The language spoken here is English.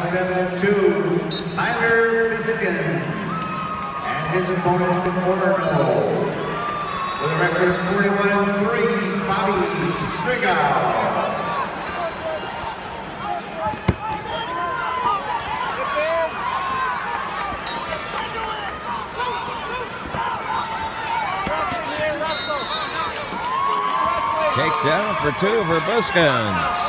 7-2, Tyler Buesgens, and his opponent from Portugal, with a record of 41-3, Bobby Strigow. Takedown for 2 for Buesgens.